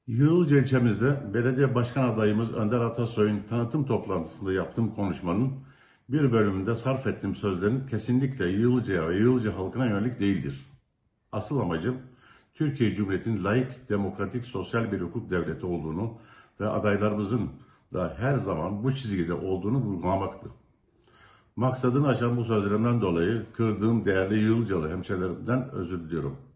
Yığılca ilçemizde belediye başkan adayımız Önder Atasoy'un tanıtım toplantısında yaptığım konuşmanın bir bölümünde sarf ettiğim sözlerin kesinlikle Yığılca'ya ve Yığılca halkına yönelik değildir. Asıl amacım Türkiye Cumhuriyeti'nin layık, demokratik, sosyal bir hukuk devleti olduğunu ve adaylarımızın da her zaman bu çizgide olduğunu vurgulamaktı. Maksadını aşan bu sözlerimden dolayı kırdığım değerli Yığılcalı hemşehrilerimden özür diliyorum.